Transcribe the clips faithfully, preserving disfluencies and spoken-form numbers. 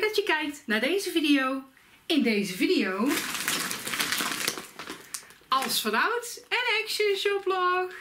dat je kijkt naar deze video. In deze video, als vanouds, een Action shoplog.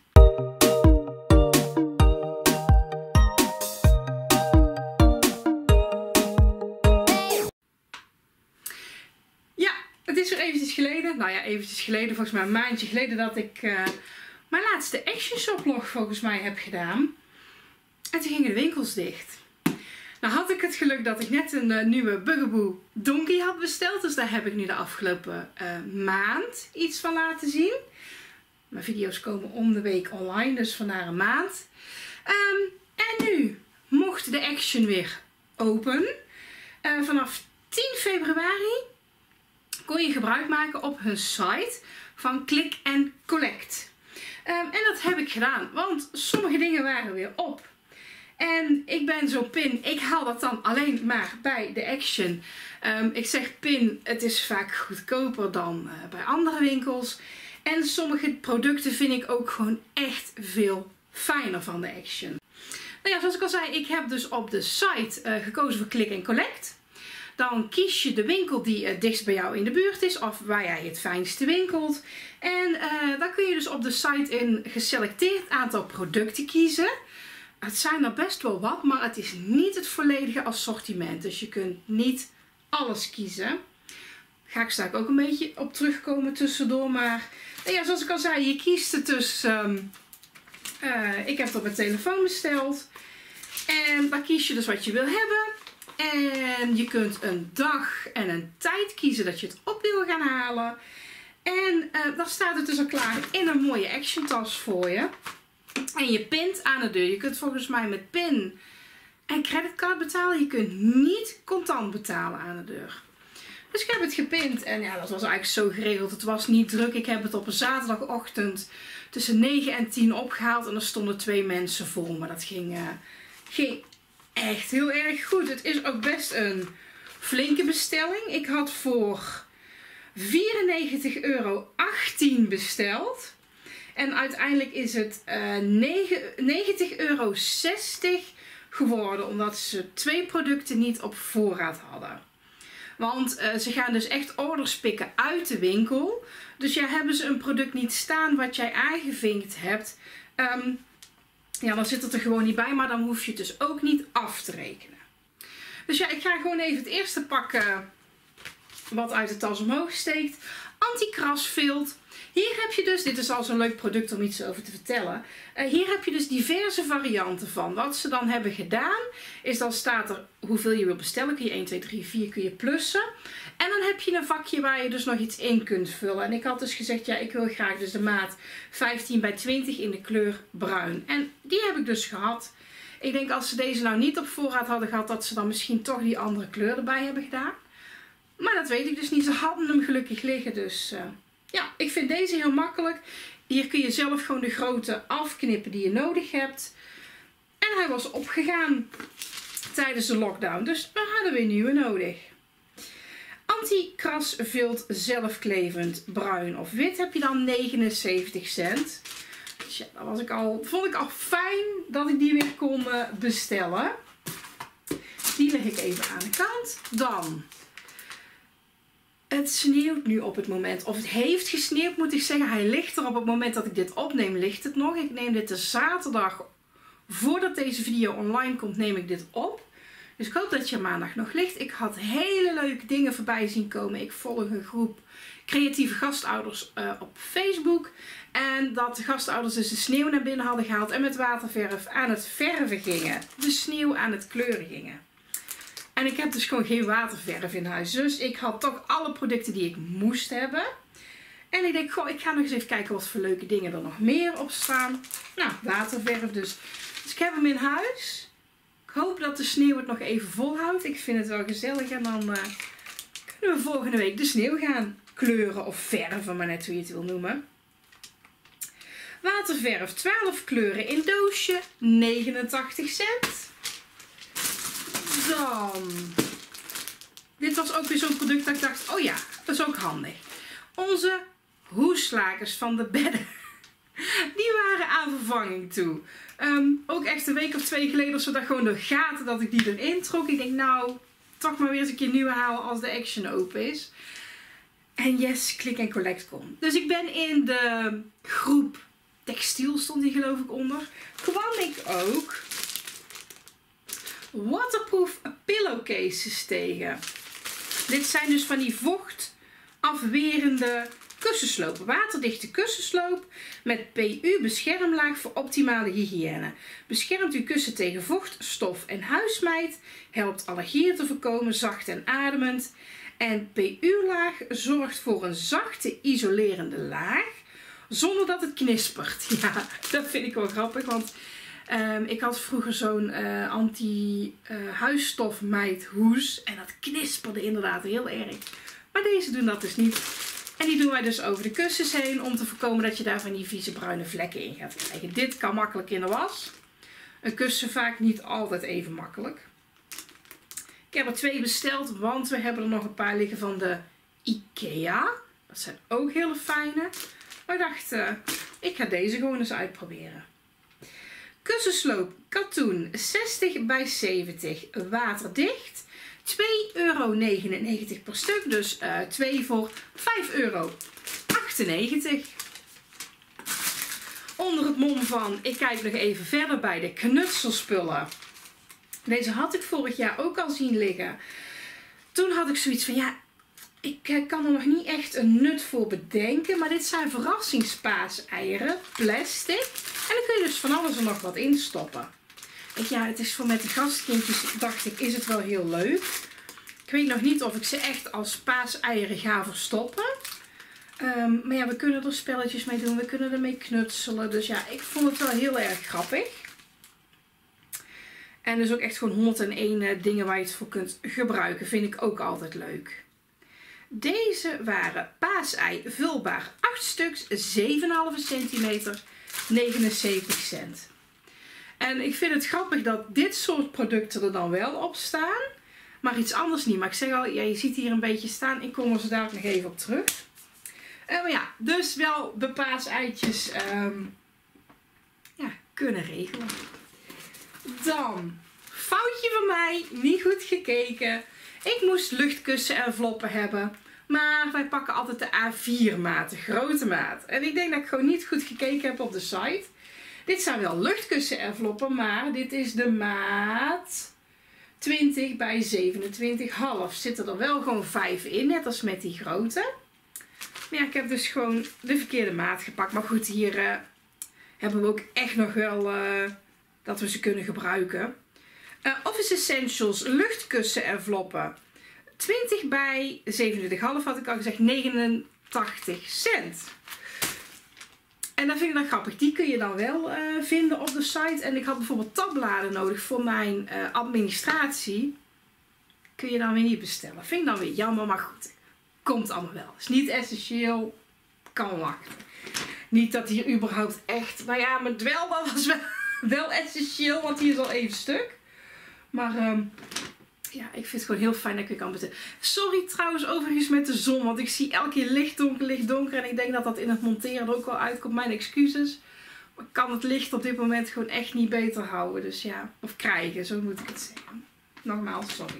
Ja, het is weer eventjes geleden. Nou ja, eventjes geleden, volgens mij een maandje geleden dat ik uh, mijn laatste Action shoplog volgens mij heb gedaan. En toen gingen de winkels dicht. Nou had ik het geluk dat ik net een uh, nieuwe Bugaboo Donkey had besteld. Dus daar heb ik nu de afgelopen uh, maand iets van laten zien. Mijn video's komen om de week online, dus vandaar een maand. Um, en nu mocht de Action weer open. Uh, vanaf tien februari kon je gebruik maken op hun site van Click and Collect. Um, en dat heb ik gedaan, want sommige dingen waren weer op. En ik ben zo'n pin, ik haal dat dan alleen maar bij de Action. Um, ik zeg pin, het is vaak goedkoper dan uh, bij andere winkels. En sommige producten vind ik ook gewoon echt veel fijner van de Action. Nou ja, zoals ik al zei, ik heb dus op de site uh, gekozen voor Click and Collect. Dan kies je de winkel die het dichtst bij jou in de buurt is of waar jij het fijnste winkelt. En uh, dan kun je dus op de site een geselecteerd aantal producten kiezen. Het zijn er best wel wat, maar het is niet het volledige assortiment. Dus je kunt niet alles kiezen. Ga ik straks ook een beetje op terugkomen tussendoor. Maar ja, zoals ik al zei, je kiest het dus. Um, uh, ik heb het op mijn telefoon besteld. En dan kies je dus wat je wil hebben. En je kunt een dag en een tijd kiezen dat je het op wil gaan halen. En uh, dan staat het dus al klaar in een mooie Action tas voor je. En je pint aan de deur. Je kunt volgens mij met pin en creditcard betalen. Je kunt niet contant betalen aan de deur. Dus ik heb het gepint. En ja, dat was eigenlijk zo geregeld. Het was niet druk. Ik heb het op een zaterdagochtend tussen negen en tien opgehaald. En er stonden twee mensen voor me. Dat ging, uh, ging echt heel erg goed. Het is ook best een flinke bestelling. Ik had voor vierennegentig euro achttien besteld. En uiteindelijk is het uh, negentig euro zestig geworden. Omdat ze twee producten niet op voorraad hadden. Want uh, ze gaan dus echt orders pikken uit de winkel. Dus ja, hebben ze een product niet staan wat jij aangevinkt hebt. Um, ja, dan zit het er gewoon niet bij. Maar dan hoef je het dus ook niet af te rekenen. Dus ja, ik ga gewoon even het eerste pakken wat uit de tas omhoog steekt. Anti-krasvilt. Hier heb je dus, dit is al zo'n leuk product om iets over te vertellen. Uh, hier heb je dus diverse varianten van. Wat ze dan hebben gedaan, is dan staat er hoeveel je wil bestellen. Kun je één, twee, drie, vier kun je plussen. En dan heb je een vakje waar je dus nog iets in kunt vullen. En ik had dus gezegd, ja, ik wil graag dus de maat vijftien bij twintig in de kleur bruin. En die heb ik dus gehad. Ik denk als ze deze nou niet op voorraad hadden gehad, dat ze dan misschien toch die andere kleur erbij hebben gedaan. Maar dat weet ik dus niet. Ze hadden hem gelukkig liggen, dus Uh, ja, ik vind deze heel makkelijk. Hier kun je zelf gewoon de grootte afknippen die je nodig hebt. En hij was opgegaan tijdens de lockdown. Dus we hadden weer nieuwe nodig. Anti-krasvilt zelfklevend bruin of wit heb je dan negenenzeventig cent. Dus ja, dat was ik al, vond ik al fijn dat ik die weer kon bestellen. Die leg ik even aan de kant. Dan het sneeuwt nu op het moment, of het heeft gesneeuwd moet ik zeggen. Hij ligt er op het moment dat ik dit opneem, ligt het nog. Ik neem dit de zaterdag, voordat deze video online komt, neem ik dit op. Dus ik hoop dat je maandag nog ligt. Ik had hele leuke dingen voorbij zien komen. Ik volg een groep creatieve gastouders uh, op Facebook. En dat de gastouders dus de sneeuw naar binnen hadden gehaald en met waterverf aan het verven gingen. De sneeuw aan het kleuren gingen. En ik heb dus gewoon geen waterverf in huis. Dus ik had toch alle producten die ik moest hebben. En ik denk, goh, ik ga nog eens even kijken wat voor leuke dingen er nog meer op staan. Nou, waterverf dus. Dus ik heb hem in huis. Ik hoop dat de sneeuw het nog even volhoudt. Ik vind het wel gezellig. En dan uh, kunnen we volgende week de sneeuw gaan kleuren of verven. Maar net hoe je het wil noemen. Waterverf, twaalf kleuren in doosje. negenentachtig cent. Dan, dit was ook weer zo'n product dat ik dacht, oh ja, dat is ook handig. Onze hoeslakers van de bedden, die waren aan vervanging toe. Um, ook echt een week of twee geleden of zo, dat gewoon de gaten dat ik die erin trok. Ik denk, nou, toch maar weer eens een keer nieuwe halen als de Action open is. En yes, click en collect kon. Dus ik ben in de groep textiel, stond die geloof ik onder, kwam ik ook waterproof pillowcases tegen. Dit zijn dus van die vochtafwerende kussensloop. Waterdichte kussensloop met P U beschermlaag voor optimale hygiëne. Beschermt uw kussen tegen vocht, stof en huismijt. Helpt allergieën te voorkomen, zacht en ademend. En P U-laag zorgt voor een zachte isolerende laag zonder dat het knispert. Ja, dat vind ik wel grappig, want um, ik had vroeger zo'n uh, anti-huisstofmijt uh, hoes en dat knisperde inderdaad heel erg. Maar deze doen dat dus niet. En die doen wij dus over de kussens heen om te voorkomen dat je daar van die vieze bruine vlekken in gaat krijgen. Dit kan makkelijk in de was. Een kussen vaak niet altijd even makkelijk. Ik heb er twee besteld, want we hebben er nog een paar liggen van de IKEA. Dat zijn ook hele fijne. Maar ik dacht, uh, ik ga deze gewoon eens uitproberen. Kussensloop katoen zestig bij zeventig waterdicht. twee euro negenennegentig per stuk, dus uh, twee voor vijf euro achtennegentig. Onder het mom van, ik kijk nog even verder bij de knutselspullen. Deze had ik vorig jaar ook al zien liggen. Toen had ik zoiets van, ja, ik kan er nog niet echt een nut voor bedenken. Maar dit zijn verrassingspaaseieren, plastic. En dan kun je dus van alles er nog wat in stoppen. Ja, het is voor met de gastkindjes, dacht ik, is het wel heel leuk. Ik weet nog niet of ik ze echt als paaseieren ga verstoppen. Um, maar ja, we kunnen er spelletjes mee doen. We kunnen ermee knutselen. Dus ja, ik vond het wel heel erg grappig. En dus ook echt gewoon honderdéén dingen waar je het voor kunt gebruiken. Vind ik ook altijd leuk. Deze waren paasei vulbaar. acht stuks, zeven komma vijf centimeter, negenenzeventig cent. En ik vind het grappig dat dit soort producten er dan wel op staan. Maar iets anders niet. Maar ik zeg al, ja, je ziet hier een beetje staan. Ik kom er zo dadelijk nog even op terug. Uh, maar ja, dus wel de paaseitjes um, ja, kunnen regelen. Dan, foutje van mij, niet goed gekeken. Ik moest luchtkussen en vloppen hebben. Maar wij pakken altijd de A vier maat, de grote maat. En ik denk dat ik gewoon niet goed gekeken heb op de site. Dit zijn wel luchtkussen enveloppen, maar dit is de maat twintig bij zevenentwintig komma vijf. Zitten er wel gewoon vijf in, net als met die grote. Maar ja, ik heb dus gewoon de verkeerde maat gepakt. Maar goed, hier uh, hebben we ook echt nog wel uh, dat we ze kunnen gebruiken. Uh, Office Essentials luchtkussen enveloppen. twintig bij zevenentwintig komma vijf had ik al gezegd, negenentachtig cent. En dat vind ik dan grappig. Die kun je dan wel uh, vinden op de site. En ik had bijvoorbeeld tabbladen nodig voor mijn uh, administratie. Kun je dan weer niet bestellen. Vind ik dan weer jammer, maar goed. Komt allemaal wel. Is niet essentieel. Kan wachten. Niet dat hier überhaupt echt... Nou ja, mijn dwelbal was wel, wel essentieel, want die is al even stuk. Maar um, ja, ik vind het gewoon heel fijn dat ik weer kan bestellen. Sorry trouwens overigens met de zon, want ik zie elke keer licht donker, licht donker. En ik denk dat dat in het monteren er ook wel uitkomt. Mijn excuses. Maar ik kan het licht op dit moment gewoon echt niet beter houden. Dus ja, of krijgen, zo moet ik het zeggen. Nogmaals, sorry.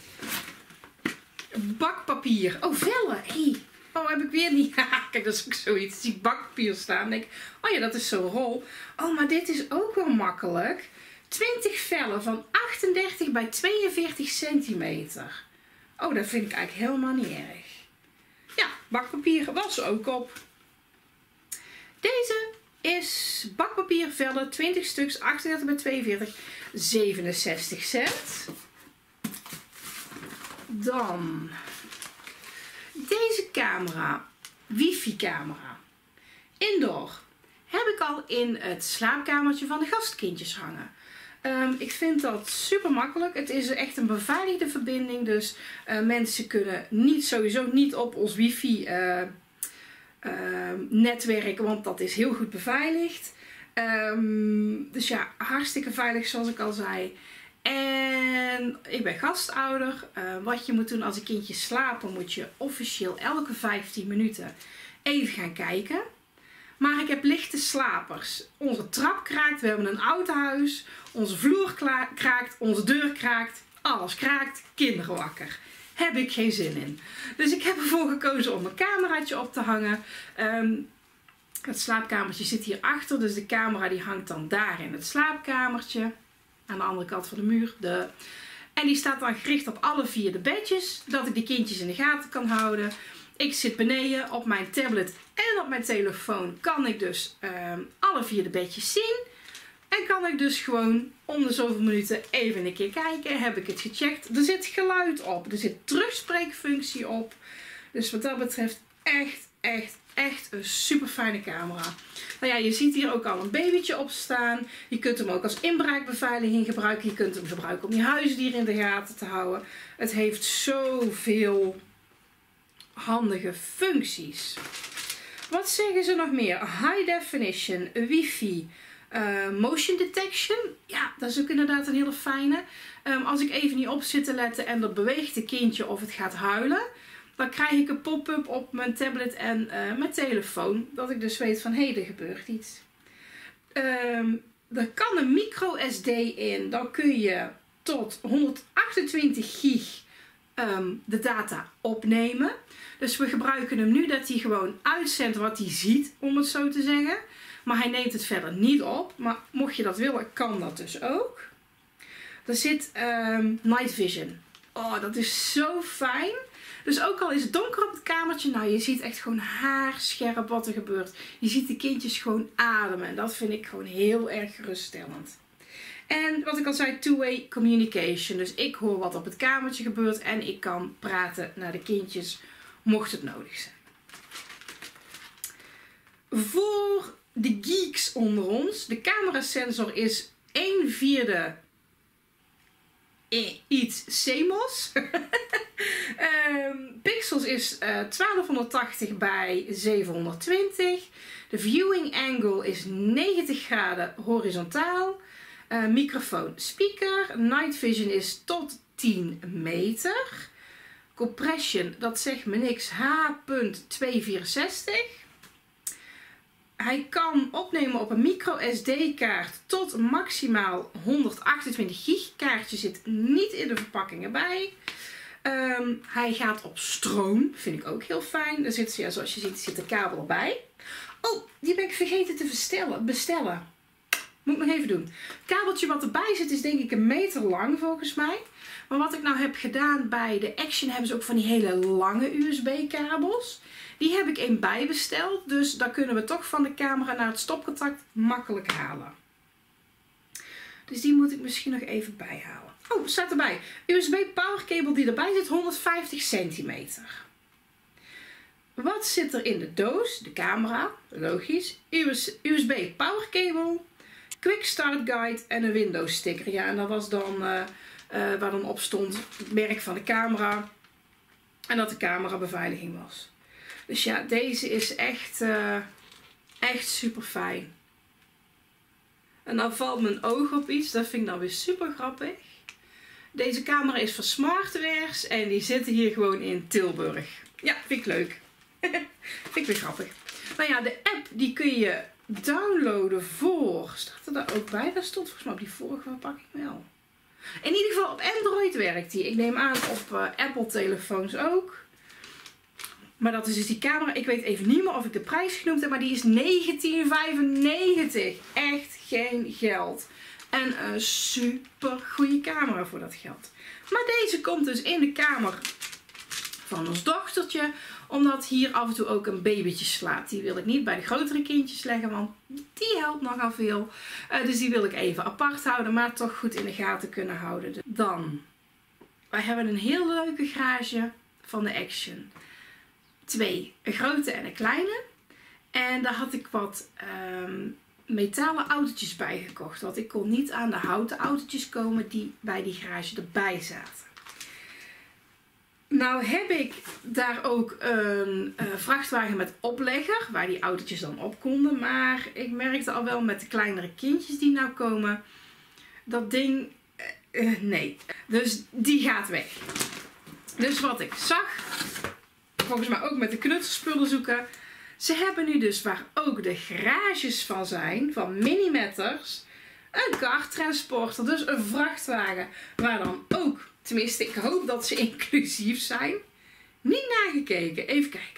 Bakpapier. Oh, vellen. Hey. Oh, heb ik weer niet. Kijk, dat is ook zoiets. Zie ik bakpapier staan. Denk ik, oh ja, dat is zo'n rol. Oh, maar dit is ook wel makkelijk. twintig vellen van achtendertig bij tweeënveertig centimeter. Oh, dat vind ik eigenlijk helemaal niet erg. Ja, bakpapier was ook op. Deze is bakpapier vellen, twintig stuks, achtendertig bij tweeënveertig, zevenenzestig cent. Dan deze camera, wifi camera, indoor, heb ik al in het slaapkamertje van de gastkindjes hangen. Um, ik vind dat super makkelijk. Het is echt een beveiligde verbinding, dus uh, mensen kunnen niet, sowieso niet op ons wifi uh, uh, netwerk, want dat is heel goed beveiligd. Um, dus ja, hartstikke veilig zoals ik al zei. En ik ben gastouder. Uh, wat je moet doen als een kindje slapen, moet je officieel elke vijftien minuten even gaan kijken. Maar ik heb lichte slapers. Onze trap kraakt, we hebben een oud huis. Onze vloer kraakt, onze deur kraakt. alles kraakt, kinderen wakker. Heb ik geen zin in. Dus ik heb ervoor gekozen om een cameraatje op te hangen. Um, het slaapkamertje zit hier achter, dus de camera die hangt dan daar in het slaapkamertje. Aan de andere kant van de muur. De... En die staat dan gericht op alle vier de bedjes, dat ik de kindjes in de gaten kan houden. Ik zit beneden op mijn tablet en op mijn telefoon kan ik dus um, alle vier de bedjes zien. En kan ik dus gewoon om de zoveel minuten even een keer kijken. Heb ik het gecheckt. Er zit geluid op. Er zit terugspreekfunctie op. Dus wat dat betreft echt, echt, echt een super fijne camera. Nou ja, je ziet hier ook al een babytje op staan. Je kunt hem ook als inbraakbeveiliging gebruiken. Je kunt hem gebruiken om je huisdier in de gaten te houden. Het heeft zoveel handige functies. Wat zeggen ze nog meer? High definition, wifi. Uh, motion detection, ja, dat is ook inderdaad een hele fijne. Um, als ik even niet op zit te letten en er beweegt een kindje of het gaat huilen, dan krijg ik een pop-up op mijn tablet en uh, mijn telefoon, dat ik dus weet van hé, hey, er gebeurt iets. Um, er kan een micro S D in, dan kun je tot honderdachtentwintig gig um, de data opnemen. Dus we gebruiken hem nu dat hij gewoon uitzendt wat hij ziet, om het zo te zeggen. Maar hij neemt het verder niet op. Maar mocht je dat willen, kan dat dus ook. Er zit um, night vision. Oh, dat is zo fijn. Dus ook al is het donker op het kamertje. Nou, je ziet echt gewoon haarscherp wat er gebeurt. Je ziet de kindjes gewoon ademen. En dat vind ik gewoon heel erg geruststellend. En wat ik al zei, two-way communication. Dus ik hoor wat op het kamertje gebeurt. En ik kan praten naar de kindjes, mocht het nodig zijn. Voor de geeks onder ons, de camerasensor is een vierde iets C M O S. um, pixels is uh, twaalfhonderdtachtig bij zevenhonderdtwintig. De viewing angle is negentig graden horizontaal. Uh, microfoon speaker. Night vision is tot tien meter. Compression, dat zegt me niks. H tweehonderdvierenzestig. Hij kan opnemen op een micro S D kaart tot maximaal honderdachtentwintig gig. Kaartje zit niet in de verpakking erbij. Um, hij gaat op stroom. Vind ik ook heel fijn. Er zit, ja, zoals je ziet, zit de kabel erbij. Oh, die ben ik vergeten te bestellen. bestellen. Moet ik nog even doen. Het kabeltje wat erbij zit is denk ik een meter lang volgens mij. Maar wat ik nou heb gedaan bij de Action hebben ze ook van die hele lange U S B kabels. Die heb ik één bijbesteld, dus dan kunnen we toch van de camera naar het stopcontact makkelijk halen. Dus die moet ik misschien nog even bijhalen. Oh, staat erbij. U S B powercable die erbij zit, honderdvijftig centimeter. Wat zit er in de doos? De camera, logisch. U S B powercable, quick start guide en een Windows sticker. Ja, en dat was dan uh, uh, waar dan op stond het merk van de camera en dat de camera beveiliging was. Dus ja, deze is echt, uh, echt super fijn. En dan valt mijn oog op iets, dat vind ik dan weer super grappig. Deze camera is van Smartwares en die zitten hier gewoon in Tilburg. Ja, vind ik leuk. Vind ik weer grappig. Nou ja, de app die kun je downloaden voor... Staat er daar ook bij? Dat stond volgens mij op die vorige verpakking wel. In ieder geval op Android werkt die. Ik neem aan op uh, Apple telefoons ook. Maar dat is dus die camera. Ik weet even niet meer of ik de prijs genoemd heb. Maar die is negentien vijfennegentig. Echt geen geld. En een super goede camera voor dat geld. Maar deze komt dus in de kamer van ons dochtertje. Omdat hier af en toe ook een babytje slaapt. Die wil ik niet bij de grotere kindjes leggen. Want die helpt nogal veel. Uh, dus die wil ik even apart houden. Maar toch goed in de gaten kunnen houden. Dan. Wij hebben een heel leuke garage van de Action. Twee. Een grote en een kleine. En daar had ik wat um, metalen autootjes bij gekocht. Want ik kon niet aan de houten autootjes komen die bij die garage erbij zaten. Nou heb ik daar ook een uh, vrachtwagen met oplegger, waar die autootjes dan op konden. Maar ik merkte al wel met de kleinere kindjes die nou komen, dat ding, uh, uh, nee. Dus die gaat weg. Dus wat ik zag, volgens mij ook met de knutselspullen zoeken. Ze hebben nu dus, waar ook de garages van zijn, van Minimatters, een karttransporter, dus een vrachtwagen, waar dan ook Tenminste, ik hoop dat ze inclusief zijn. Niet nagekeken. Even kijken.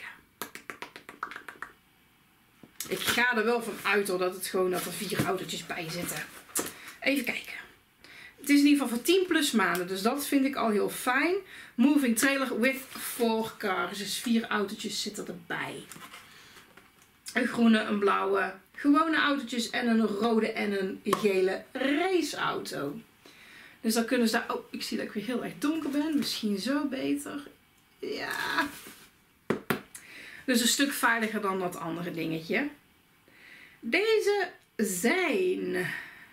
Ik ga er wel van uit hoor, dat het gewoon dat er vier autootjes bij zitten. Even kijken. Het is in ieder geval voor tien plus maanden, dus dat vind ik al heel fijn. Moving trailer with four cars. Dus vier autootjes zitten erbij. Een groene, een blauwe, gewone autootjes en een rode en een gele raceauto. Dus dan kunnen ze daar... Oh, ik zie dat ik weer heel erg donker ben. Misschien zo beter. Ja. Dus een stuk veiliger dan dat andere dingetje. Deze zijn...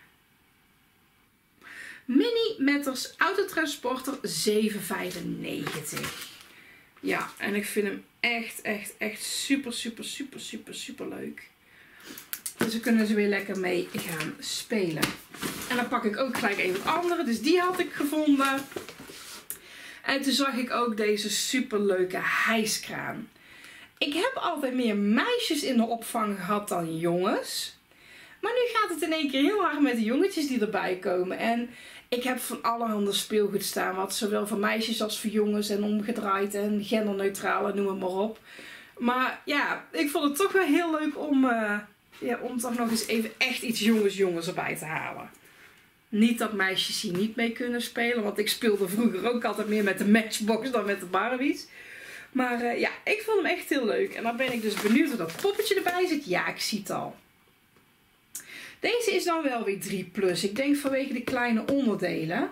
Mini Matters Autotransporter zeven vijfennegentig. Ja, en ik vind hem echt, echt, echt super, super, super, super, super leuk. Dus dan kunnen ze weer lekker mee gaan spelen. En dan pak ik ook gelijk even het andere. Dus die had ik gevonden. En toen zag ik ook deze super leuke hijskraan. Ik heb altijd meer meisjes in de opvang gehad dan jongens. Maar nu gaat het in één keer heel hard met de jongetjes die erbij komen. En ik heb van allerhande speelgoed staan. Wat zowel voor meisjes als voor jongens en omgedraaid en genderneutraal en noem het maar op. Maar ja, ik vond het toch wel heel leuk om, uh, ja, om toch nog eens even echt iets jongens jongens erbij te halen. Niet dat meisjes hier niet mee kunnen spelen. Want ik speelde vroeger ook altijd meer met de Matchbox dan met de Barbies. Maar uh, ja, ik vond hem echt heel leuk. En dan ben ik dus benieuwd of dat poppetje erbij zit. Ja, ik zie het al. Deze is dan wel weer drie plus. Ik denk vanwege de kleine onderdelen.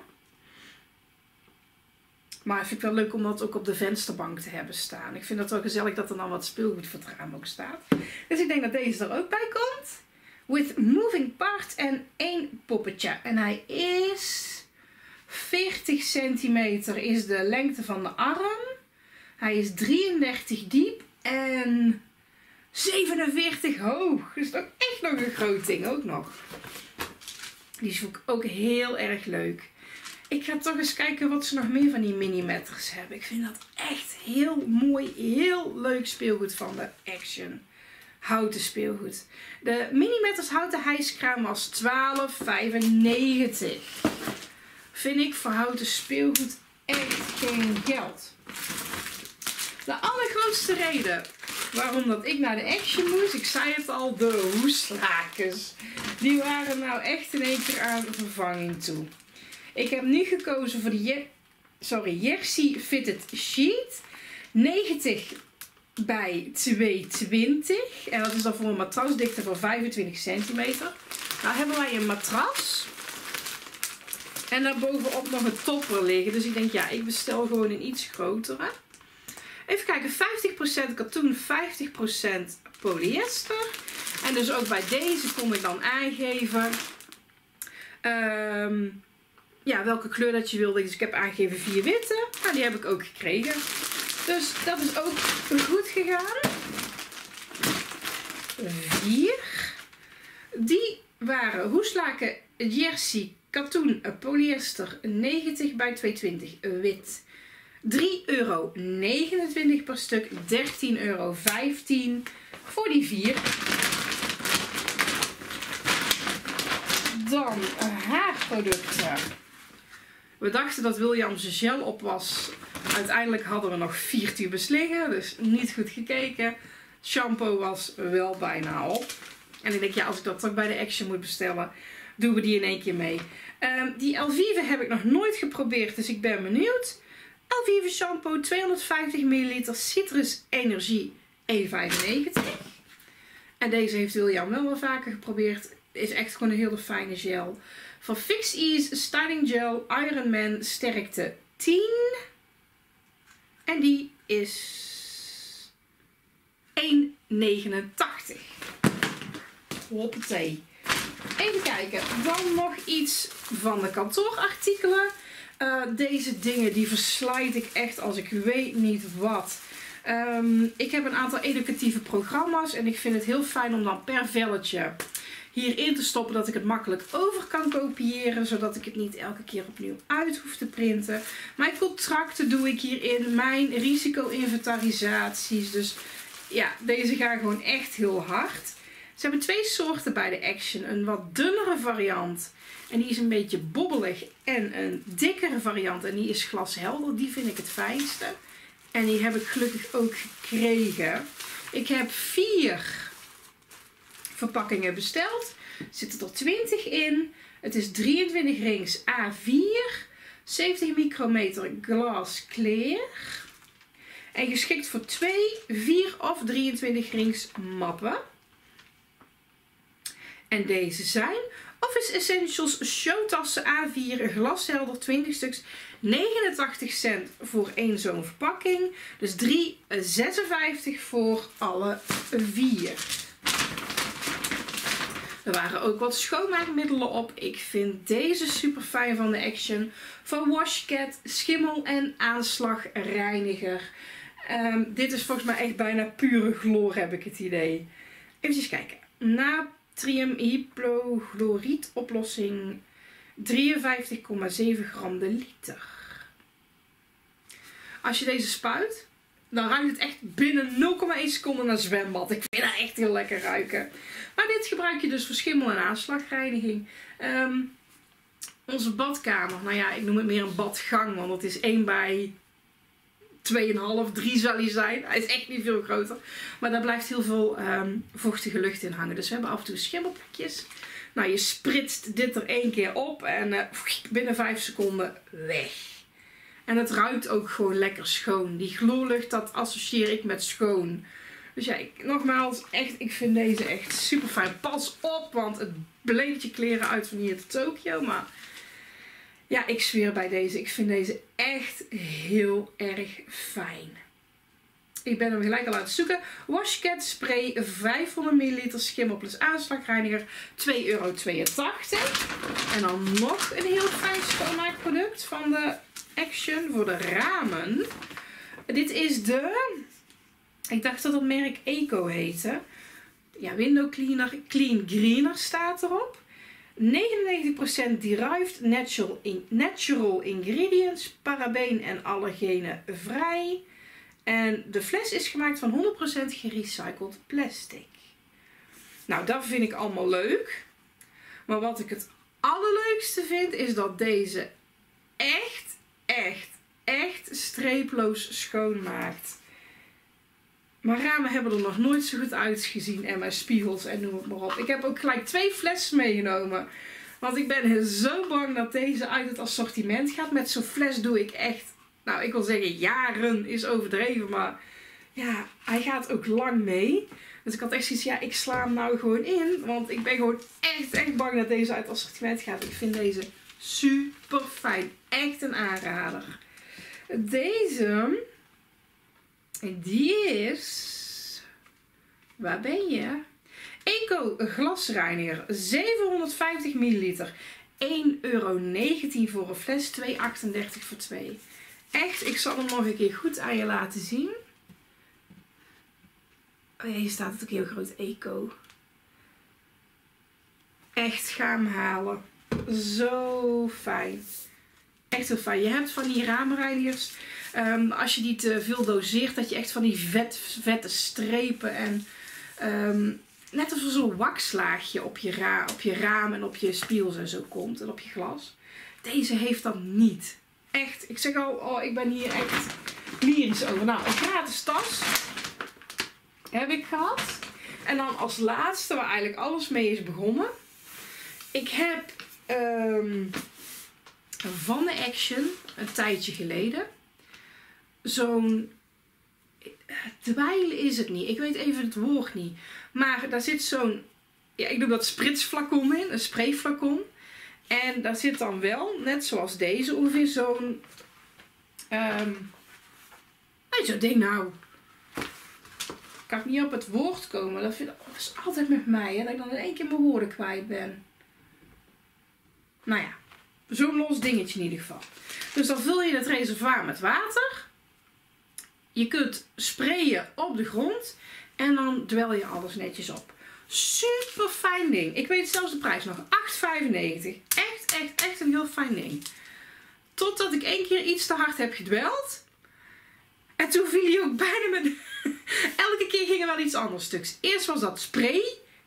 Maar ik vind het wel leuk om dat ook op de vensterbank te hebben staan. Ik vind het wel gezellig dat er dan wat speelgoed voor het raam ook staat. Dus ik denk dat deze er ook bij komt. With moving parts en één poppetje. En hij is veertig centimeter is de lengte van de arm. Hij is drieëndertig diep en zevenenveertig hoog. Dus toch echt nog een groot ding ook nog. Die vond ik ook heel erg leuk. Ik ga toch eens kijken wat ze nog meer van die mini-matters hebben. Ik vind dat echt heel mooi, heel leuk speelgoed van de Action. Houten speelgoed. De mini-matters houten hijskraam was twaalf vijfennegentig. Vind ik voor houten speelgoed echt geen geld. De allergrootste reden waarom dat ik naar de Action moest, ik zei het al, de hoeslakens. Die waren nou echt in één keer aan de vervanging toe. Ik heb nu gekozen voor de Je sorry, Jersey Fitted Sheet. negentig bij tweehonderdtwintig. En dat is dan voor een matrasdikte van vijfentwintig centimeter. Nou hebben wij een matras. En daarbovenop nog een topper liggen. Dus ik denk, ja, ik bestel gewoon een iets grotere. Even kijken, vijftig procent katoen, vijftig procent polyester. En dus ook bij deze kon ik dan aangeven um, ja, welke kleur dat je wilde. Dus ik heb aangegeven vier witte. Nou, die heb ik ook gekregen. Dus dat is ook goed gegaan. Vier. Die waren hoeslaken jersey, katoen, polyester negentig bij tweehonderdtwintig wit. drie euro negenentwintig per stuk, dertien euro vijftien voor die vier. Dan haarproducten. We dachten dat Williams gel op was. Uiteindelijk hadden we nog vier tubes liggen, dus niet goed gekeken. Shampoo was wel bijna op. En ik denk, ja, als ik dat toch bij de Action moet bestellen, doen we die in één keer mee. Um, die Elvive heb ik nog nooit geprobeerd, dus ik ben benieuwd. Elvive shampoo, tweehonderdvijftig milliliter, citrus energie, één vijfennegentig. En deze heeft William wel wel vaker geprobeerd. Is echt gewoon een hele fijne gel. Van Fix Ease Styling Gel Ironman sterkte tien. En die is één negenentachtig. Hoppatee. Even kijken. Dan nog iets van de kantoorartikelen. Uh, deze dingen die verslijt ik echt als ik weet niet wat. Um, ik heb een aantal educatieve programma's. En ik vind het heel fijn om dan per velletje hierin te stoppen. Dat ik het makkelijk over kan kopiëren. Zodat ik het niet elke keer opnieuw uit hoef te printen. Mijn contracten doe ik hierin. Mijn risico-inventarisaties. Dus ja, deze gaan gewoon echt heel hard. Ze hebben twee soorten bij de Action. Een wat dunnere variant. En die is een beetje bobbelig. En een dikkere variant. En die is glashelder. Die vind ik het fijnste. En die heb ik gelukkig ook gekregen. Ik heb vier verpakkingen besteld. Er zitten er twintig in. Het is drieëntwintig rings A vier. zeventig micrometer glas clear. En geschikt voor twee, vier of drieëntwintig rings mappen. En deze zijn Office Essentials showtassen A vier glashelder twintig stuks. negenentachtig cent voor één zo'n verpakking. Dus drie zesenvijftig voor alle vier. Er waren ook wat schoonmaakmiddelen op. Ik vind deze super fijn van de Action. Van Washcat, schimmel en aanslagreiniger. Um, dit is volgens mij echt bijna pure chloor, heb ik het idee. Even kijken. Natrium hypochloriet oplossing. drieënvijftig komma zeven gram de liter. Als je deze spuit, dan ruikt het echt binnen nul komma één seconde naar zwembad. Ik vind dat echt heel lekker ruiken. Maar dit gebruik je dus voor schimmel en aanslagreiniging. Um, onze badkamer, nou ja, ik noem het meer een badgang, want het is één bij twee komma vijf, drie zal hij zijn. Hij is echt niet veel groter. Maar daar blijft heel veel um, vochtige lucht in hangen. Dus we hebben af en toe schimmelplekjes. Nou, je spritst dit er één keer op en uh, binnen vijf seconden weg. En het ruikt ook gewoon lekker schoon. Die gloorlucht, dat associeer ik met schoon. Dus ja, ik, nogmaals, echt, ik vind deze echt super fijn. Pas op, want het bleekt je kleren uit van hier te Tokio. Maar ja, ik zweer bij deze. Ik vind deze echt heel erg fijn. Ik ben hem gelijk al aan het zoeken. Washcat spray vijfhonderd milliliter schimmel plus aanslagreiniger. twee euro tweeëntachtig. En dan nog een heel fijn schoonmaakproduct van de Action voor de ramen. Dit is de... Ik dacht dat het merk Eco heette. Ja, Window Cleaner Clean Greener staat erop. negenennegentig procent derived natural, in, natural ingredients. Parabeen en allergenen vrij. En de fles is gemaakt van honderd procent gerecycled plastic. Nou, dat vind ik allemaal leuk. Maar wat ik het allerleukste vind is dat deze echt, echt, echt streeploos schoonmaakt. Mijn ramen hebben er nog nooit zo goed uitgezien. En mijn spiegels en noem het maar op. Ik heb ook gelijk twee flessen meegenomen. Want ik ben zo bang dat deze uit het assortiment gaat. Met zo'n fles doe ik echt, nou ik wil zeggen jaren is overdreven. Maar ja, hij gaat ook lang mee. Dus ik had echt zoiets, ja ik sla hem nou gewoon in. Want ik ben gewoon echt, echt bang dat deze uit het assortiment gaat. Ik vind deze super fijn. Echt een aanrader. Deze... Die is... Waar ben je? Eco glasreiniger. zevenhonderdvijftig milliliter. één euro negentien voor een fles. twee euro achtendertig voor twee. Echt, ik zal hem nog een keer goed aan je laten zien. Oh ja, hier staat het ook heel groot. Eco. Echt, ga hem halen. Zo fijn. Echt heel fijn. Je hebt van die raamreinigers... Um, als je die te veel doseert, dat je echt van die vet, vette strepen en um, net als er zo'n waxlaagje op je, ra op je raam en op je spiegels en zo komt en op je glas. Deze heeft dat niet. Echt, ik zeg al, oh, ik ben hier echt lyrisch over. Nou, een gratis tas heb ik gehad. En dan als laatste, waar eigenlijk alles mee is begonnen. Ik heb um, van de Action, een tijdje geleden... Zo'n dweilen is het niet. Ik weet even het woord niet. Maar daar zit zo'n, ja, ik noem dat spritsflacon in, een sprayflacon. En daar zit dan wel, net zoals deze, ongeveer zo'n, um, weet je zo'n ding nou. Kan ik niet op het woord komen. Dat, vind, dat is altijd met mij, hè, dat ik dan in één keer mijn woorden kwijt ben. Nou ja, zo'n los dingetje in ieder geval. Dus dan vul je het reservoir met water. Je kunt sprayen op de grond en dan dwel je alles netjes op. Super fijn ding. Ik weet zelfs de prijs nog. acht vijfennegentig. Echt, echt, echt een heel fijn ding. Totdat ik één keer iets te hard heb gedweld. En toen viel hij ook bijna met... Elke keer ging er wel iets anders stuks. Eerst was dat spray.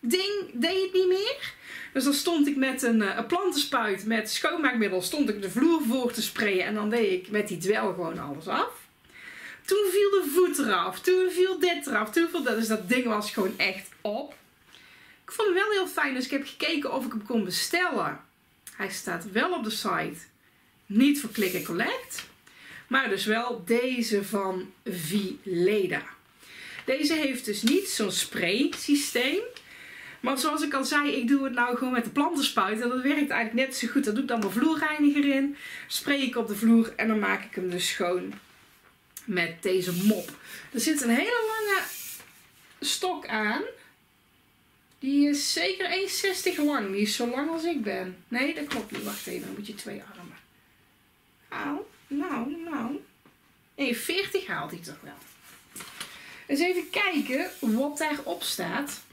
ding deed het niet meer. Dus dan stond ik met een, een plantenspuit met schoonmaakmiddel, stond ik de vloer voor te sprayen. En dan deed ik met die dwel gewoon alles af. Toen viel de voet eraf. Toen viel dit eraf. Toen viel dat. Dus dat ding was gewoon echt op. Ik vond hem wel heel fijn. Dus ik heb gekeken of ik hem kon bestellen. Hij staat wel op de site. Niet voor click and collect. Maar dus wel deze van Vileda. Deze heeft dus niet zo'n spray systeem. Maar zoals ik al zei, ik doe het nou gewoon met de plantenspuit. En dat werkt eigenlijk net zo goed. Daar doe ik dan mijn vloerreiniger in. Spray ik op de vloer en dan maak ik hem dus schoon met deze mop. Er zit een hele lange stok aan. Die is zeker één zestig lang. Die is zo lang als ik ben. Nee, dat klopt niet. Wacht even, dan moet je twee armen. Nou, nou, nou. één veertig haalt hij toch wel. Eens even kijken wat daarop staat.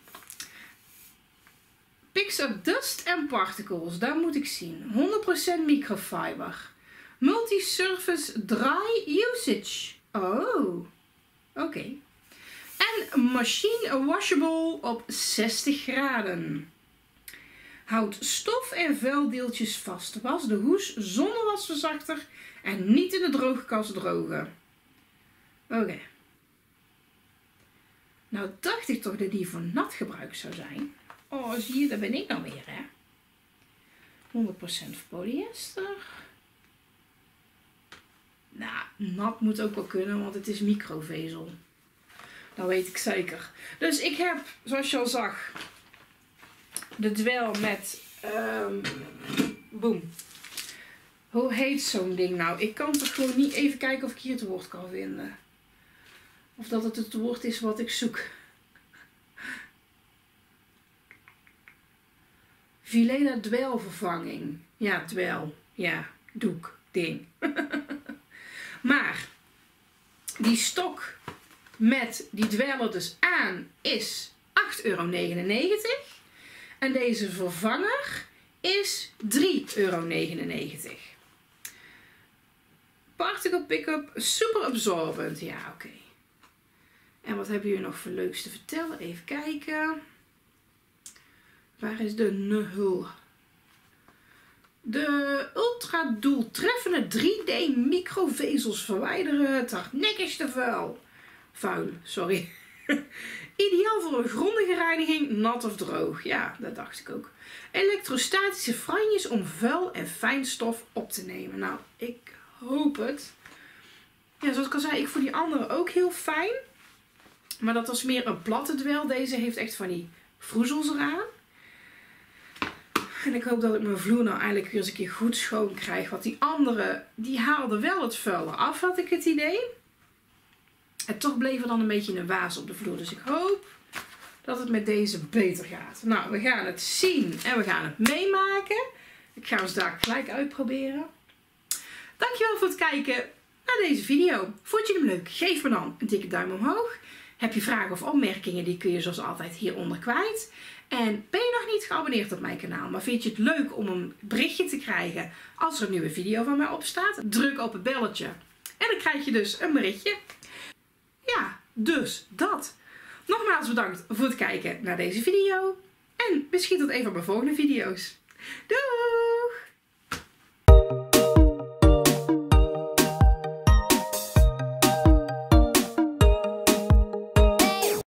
Picks up dust and particles. Daar moet ik zien. honderd procent microfiber. Multi-surface dry usage. Oh. Oké. Okay. En machine washable op zestig graden. Houdt stof en vuildeeltjes vast. Was de hoes zonder wasverzachter en niet in de droogkast drogen. Oké. Okay. Nou dacht ik toch dat die voor nat gebruik zou zijn. Oh, zie je, daar ben ik nou weer, hè. honderd procent polyester. Nou, nat moet ook wel kunnen, want het is microvezel. Dat weet ik zeker. Dus ik heb, zoals je al zag, de dwel met, um, boom. Hoe heet zo'n ding nou? Ik kan toch gewoon niet even kijken of ik hier het woord kan vinden. Of dat het het woord is wat ik zoek. Vileda dwelvervanging. Ja, dwel. Ja, doek, ding. Maar die stok met die dweller dus aan is acht euro negenennegentig. En deze vervanger is drie euro negenennegentig. Particle pickup, super absorbent. Ja, oké. Okay. En wat hebben jullie nog voor leuks te vertellen? Even kijken. Waar is de nul? De ultra doeltreffende drie D microvezels verwijderen het hardnekkigste vuil. Vuil, sorry. Ideaal voor een grondige reiniging, nat of droog. Ja, dat dacht ik ook. Elektrostatische franjes om vuil en fijnstof op te nemen. Nou, ik hoop het. Ja, zoals ik al zei, ik vond die andere ook heel fijn. Maar dat was meer een platte dwel. Deze heeft echt van die vroezels eraan. En ik hoop dat ik mijn vloer nou eigenlijk weer eens een keer goed schoon krijg. Want die andere, die haalde wel het vuil af, had ik het idee. En toch bleef er dan een beetje een waas op de vloer. Dus ik hoop dat het met deze beter gaat. Nou, we gaan het zien en we gaan het meemaken. Ik ga ons daar gelijk uitproberen. Dankjewel voor het kijken naar deze video. Vond je hem leuk? Geef me dan een dikke duim omhoog. Heb je vragen of opmerkingen, die kun je zoals altijd hieronder kwijt. En ben je nog niet geabonneerd op mijn kanaal, maar vind je het leuk om een berichtje te krijgen als er een nieuwe video van mij opstaat? Druk op het belletje en dan krijg je dus een berichtje. Ja, dus dat. Nogmaals bedankt voor het kijken naar deze video. En misschien tot een van mijn volgende video's. Doei!